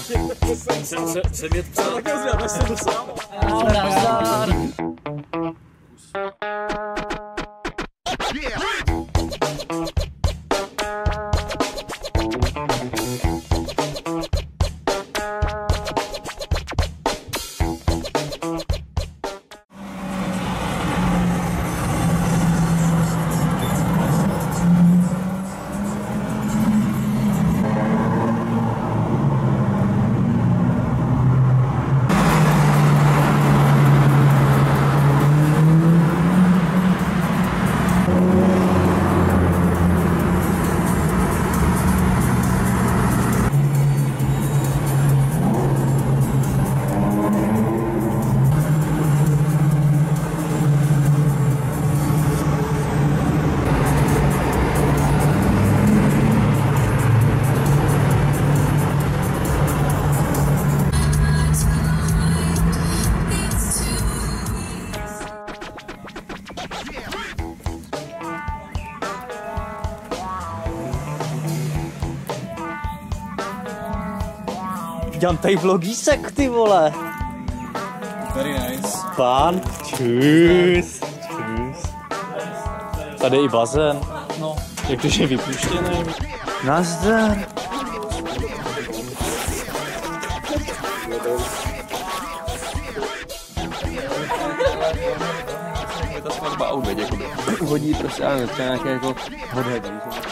Jsem jet psal. Tak já tak se dostal. Nazdar. Dělám tady vlogísek, ty vole. Very nice. Pán, čus. Tady je i bazén. No. Jak to je vypuštěný. Nazdar. Je ta svatba a uveď, jakoby. Uhodí prostě, ale třeba nějaké jako hodně.